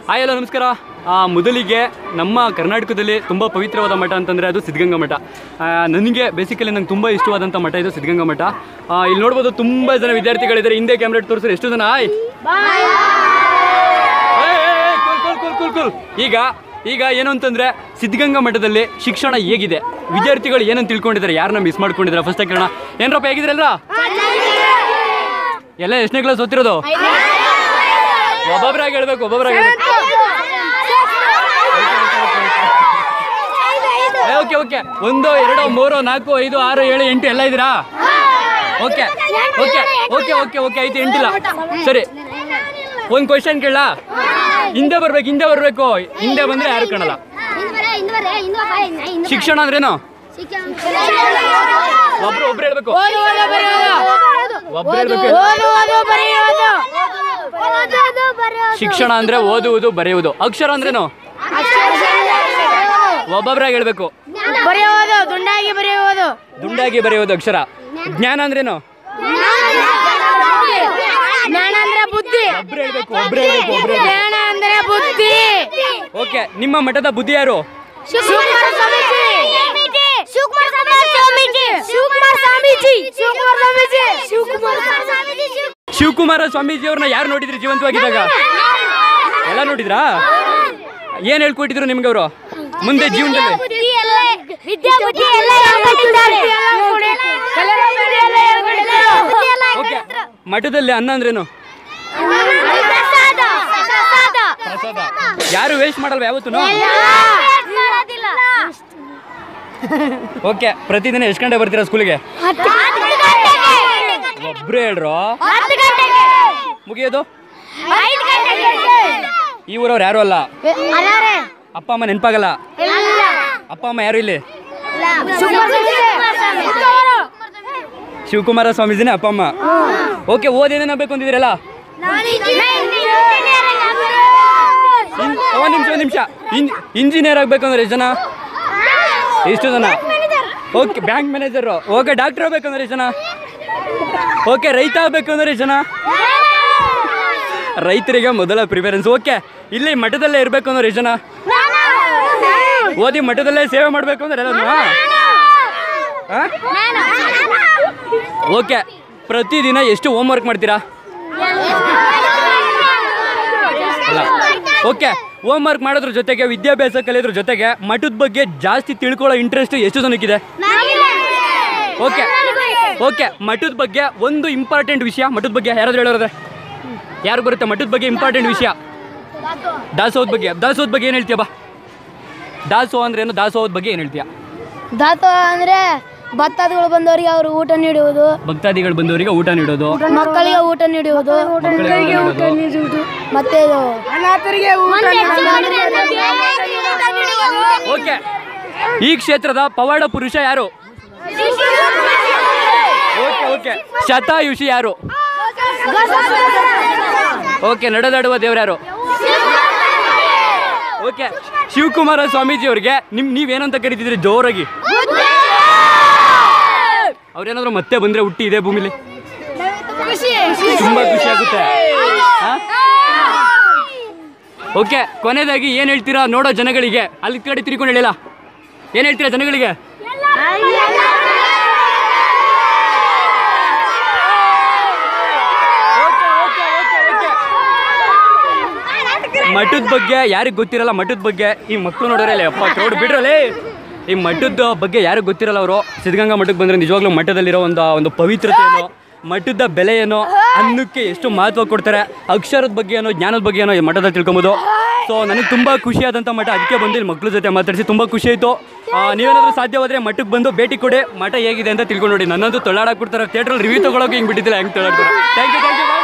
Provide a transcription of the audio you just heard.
Hi hello ನಮಸ್ಕಾರ. ಮೊದಲಿಗೆ ನಮ್ಮ ಕರ್ನಾಟಕದಲ್ಲಿ ತುಂಬ ಪವಿತ್ರವಾದ ಮಠ ಅಂತಂದರೆ ಅದು ಸಿದ್ಧಗಂಗಾ ಮಠ. ನನಗೆ ಬೇಸಿಕಲಿ ನಂಗೆ ತುಂಬ ಇಷ್ಟವಾದಂಥ ಮಠ ಇದು ಸಿದ್ಧಗಂಗಾ ಮಠ. ಇಲ್ಲಿ ನೋಡ್ಬೋದು ತುಂಬ ಜನ ವಿದ್ಯಾರ್ಥಿಗಳಿದ್ದಾರೆ. ಹಿಂದೆ ಕ್ಯಾಮ್ರಾ ತೋರಿಸಿದ್ರೆ ಎಷ್ಟು ಜನ ಆಯ್ ಕೂಲ್. ಈಗ ಏನು ಅಂತಂದರೆ ಸಿದ್ಧಗಂಗಾ ಮಠದಲ್ಲಿ ಶಿಕ್ಷಣ ಹೇಗಿದೆ, ವಿದ್ಯಾರ್ಥಿಗಳು ಏನಂತ ತಿಳ್ಕೊಂಡಿದ್ದಾರೆ, ಯಾರನ್ನ ಮಿಸ್ ಮಾಡ್ಕೊಂಡಿದ್ದಾರೆ ಫಸ್ಟ್ ಕೇಳೋಣ. ಏನರಪ್ಪ ಹೇಗಿದ್ರಲ್ಲ ಎಲ್ಲ ಎಷ್ಟನೇ ಕ್ಲಾಸ್ ಓದ್ತಿರೋದು? ಒಬ್ಬೊಬ್ಬರಾಗಿ ಹೇಳ್ಬೇಕು. ಓಕೆ 1 2 3 4 5 6 7 8 ಎಲ್ಲ ಇದ್ದೀರಾ? ಓಕೆ ಆಯ್ತು, 8 ಇಲ್ಲ. ಸರಿ, ಒಂದು ಕ್ವಶನ್ ಕೇಳ. ಹಿಂದೆ ಬರ್ಬೇಕು. ಹಿಂದೆ ಬಂದ್ರೆ ಯಾರು ಕಾಣಲ್ಲ. ಶಿಕ್ಷಣ ಅಂದ್ರೇನು? ಒಬ್ರು ಹೇಳ್ಬೇಕು. ಶಿಕ್ಷಣ ಅಂದ್ರೆ ಓದುವುದು ಬರೆಯುವುದು. ಅಕ್ಷರ ಅಂದ್ರೇನು? ಒಬ್ಬೊಬ್ಬರಾಗಿ ಹೇಳ್ಬೇಕು. ದುಂಡಾಗಿ ಬರೆಯುವುದು ಅಕ್ಷರ. ಜ್ಞಾನ ಅಂದ್ರೇನು? ಓಕೆ, ನಿಮ್ಮ ಮಠದ ಬುದ್ಧಿ ಯಾರು? ಶಿವಕುಮಾರ ಸ್ವಾಮೀಜಿ ಅವ್ರನ್ನ ಯಾರು ನೋಡಿದ್ರಿ ಜೀವಂತವಾಗಿದ್ದಾಗ? ಎಲ್ಲ ನೋಡಿದ್ರಾ? ಏನ್ ಹೇಳ್ಕೊಟ್ಟಿದ್ರು ನಿಮ್ಗೆ ಅವರು ಮುಂದೆ ಜೀವನದಲ್ಲಿ? ಓಕೆ, ಮಠದಲ್ಲಿ ಅನ್ನ ಅಂದ್ರೇನು? ಪ್ರಸಾದ. ಯಾರು ವೇಸ್ಟ್ ಮಾಡಲ್ವಾ ಯಾವತ್ತೂ? ಓಕೆ, ಪ್ರತಿದಿನ ಎಷ್ಟು ಗಂಟೆ ಬರ್ತೀರಾ ಸ್ಕೂಲಿಗೆ? ಒಬ್ರು ಹೇಳ್ರು. ಮುಗಿಯೋದು? ಈ ಊರವ್ರು ಯಾರು ಅಲ್ಲ. ಅಪ್ಪ ಅಮ್ಮ ನೆನಪಾಗಲ್ಲ? ಅಪ್ಪ ಅಮ್ಮ ಯಾರು ಇಲ್ಲಿ? ಶಿವಕುಮಾರ ಸ್ವಾಮೀಜಿನೇ ಅಪ್ಪ ಅಮ್ಮ. ಓಕೆ, ಓದೇನೇನಾಗಬೇಕು ಅಂತಿದ್ದೀರಲ್ಲ? ಒಂದು ನಿಮಿಷ. ಇಂಜಿನಿಯರ್ ಆಗ್ಬೇಕು ಅಂದ್ರೆ ಎಷ್ಟು ಜನ? Okay, bank manager. Okay, doctor ಆಗ್ಬೇಕಂದ್ರೆ ಎಷ್ಟು ಜನ? ಓಕೆ, ರೈತ ಆಗ್ಬೇಕು ಅಂದ್ರೆ ಎಷ್ಟು ಜನ? ರೈತರಿಗೆ ಮೊದಲ ಪ್ರಿಫರೆನ್ಸ್. ಓಕೆ, ಇಲ್ಲಿ ಮಠದಲ್ಲೇ ಇರಬೇಕು ಅಂದ್ರೆ ಎಷ್ಟು ಜನ? ಓದಿ ಮಠದಲ್ಲೇ ಸೇವೆ ಮಾಡಬೇಕು ಅಂದ್ರೆ ಎಲ್ಲ? ಓಕೆ, ಪ್ರತಿದಿನ ಎಷ್ಟು ಹೋಮ್ ವರ್ಕ್ ಮಾಡ್ತೀರಾ? ಅಲ್ಲ. ಓಕೆ, ಹೋಮ್ ವರ್ಕ್ ಮಾಡೋದ್ರ ಜೊತೆಗೆ ವಿದ್ಯಾಭ್ಯಾಸ ಕಲಿಯೋದ್ರ ಜೊತೆಗೆ ಮಠದ ಬಗ್ಗೆ ಜಾಸ್ತಿ ತಿಳ್ಕೊಳ್ಳೋ ಇಂಟ್ರೆಸ್ಟ್ ಎಷ್ಟು ಜನಕ್ಕಿದೆ? ಓಕೆ, ಮಠದ ಬಗ್ಗೆ ಒಂದು ಇಂಪಾರ್ಟೆಂಟ್ ವಿಷಯ. ಮಠದ ಬಗ್ಗೆ ಯಾರಾದ್ರೂ ಹೇಳೋದ್ರೆ ಯಾರು ಬರುತ್ತೆ? ಮಠದ ಬಗ್ಗೆ ಇಂಪಾರ್ಟೆಂಟ್ ವಿಷಯ. ದಾಸೋಹದ ಬಗ್ಗೆ ಏನು ಹೇಳ್ತೀಯ ಬಾ? ದಾಸೋಹ ಅಂದ್ರೆ ಏನು? ದಾಸೋಹದ ಬಗ್ಗೆ ಏನು ಹೇಳ್ತೀಯ? ದಾಸೋಹ ಅಂದ್ರೆ ಭಕ್ತಾದಿಗಳು ಬಂದವರಿಗೆ ಅವರು ಊಟ ನೀಡುವುದು. ಮಕ್ಕಳಿಗೆ ಊಟ ನೀಡುವುದು. ಮತ್ತೆ ಓಕೆ, ಈ ಕ್ಷೇತ್ರದ ಪವಾಡ ಪುರುಷ ಯಾರು? ಓಕೆ, ಶತಾಯುಷಿ ಯಾರು? ಓಕೆ, ನಡೆದಾಡುವ ದೇವ್ರು ಯಾರು? ಓಕೆ, ಶಿವಕುಮಾರ ಸ್ವಾಮೀಜಿ ಅವ್ರಿಗೆ ನೀವೇನಂತ ಕರಿತಿದ್ರಿ ಜೋರಾಗಿ? ಅವ್ರೇನಾದ್ರು ಮತ್ತೆ ಬಂದ್ರೆ ಹುಟ್ಟಿ ಇದೇ ಭೂಮಿಲಿ ತುಂಬಾ ಖುಷಿ ಆಗುತ್ತೆ. ಓಕೆ, ಕೊನೆಯದಾಗಿ ಏನ್ ಹೇಳ್ತೀರಾ ನೋಡೋ ಜನಗಳಿಗೆ? ಅಲ್ಲಿ ಕಡೆ ತಿರ್ಕೊಂಡು ಹೇಳಿಲ್ಲ, ಏನ್ ಹೇಳ್ತೀರಾ ಜನಗಳಿಗೆ? ಮಠದ ಬಗ್ಗೆ ಯಾರಿಗೆ ಗೊತ್ತಿರಲ್ಲ? ಮಠದ ಬಗ್ಗೆ ಈ ಮಕ್ಕಳು ನೋಡೋರಲ್ಲ, ಅಪ್ಪ ಕ್ರೌಡ್ ಬಿಡ್ರಲ್ಲೇ. ಈ ಮಠದ ಬಗ್ಗೆ ಯಾರಿಗೆ ಗೊತ್ತಿರಲ್ಲ. ಅವರು ಸಿದ್ಧಗಂಗಾ ಮಠಕ್ಕೆ ಬಂದರೆ ನಿಜವಾಗ್ಲೂ ಮಠದಲ್ಲಿರೋ ಒಂದು ಪವಿತ್ರತೆ ಏನೋ, ಮಠದ ಬೆಲೆ ಏನೋ, ಅನ್ನಕ್ಕೆ ಎಷ್ಟು ಮಹತ್ವ ಕೊಡ್ತಾರೆ, ಅಕ್ಷರದ ಬಗ್ಗೆ ಏನೋ, ಜ್ಞಾನದ ಬಗ್ಗೆ ಏನೋ ಮಠದಲ್ಲಿ ತಿಳ್ಕೊಬೋದು. ಸೊ ನನಗೆ ತುಂಬ ಖುಷಿಯಾದಂಥ ಮಠ. ಅದಕ್ಕೆ ಬಂದು ಇಲ್ಲಿ ಮಕ್ಕಳ ಜೊತೆ ಮಾತಾಡಿಸಿ ತುಂಬ ಖುಷಿ ಆಯಿತು. ನೀವೇನಾದರೂ ಸಾಧ್ಯವಾದರೆ ಮಠಕ್ಕೆ ಬಂದು ಭೇಟಿ ಕೊಡಿ, ಮಠ ಹೇಗಿದೆ ಅಂತ ತಿಳ್ಕೊಂಡು ನೋಡಿ. ನನ್ನಂತೂ ತೊಳಾಡಕ್ಕೆ ಕೊಡ್ತಾರೆ. ಥಿಯೇಟ್ರಲ್ಲಿ ರಿವ್ಯೂ ತೊಗೊಳಕ್ಕೆ ಹಿಂಗೆ ಬಿಟ್ಟಿದ್ದಿಲ್ಲ, ಹೆಂಗೆ ತೊಳಾಡ್ತಾರೆ. Thank you.